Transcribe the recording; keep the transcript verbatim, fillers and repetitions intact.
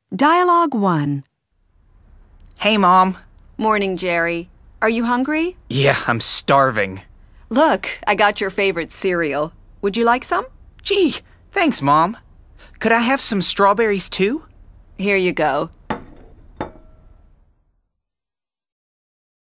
Dialogue one. Hey, Mom. Morning, Jerry. Are you hungry? Yeah, I'm starving. Look, I got your favorite cereal. Would you like some? Gee, thanks, Mom. Could I have some strawberries too? Here you go.